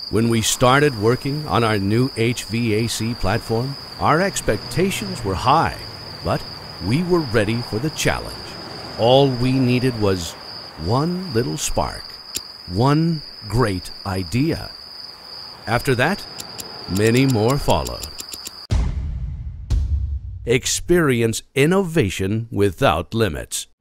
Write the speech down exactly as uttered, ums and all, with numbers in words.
When we started working on our new H V A C platform, our expectations were high, but we were ready for the challenge. All we needed was one little spark, one great idea. After that, many more followed. Experience innovation without limits.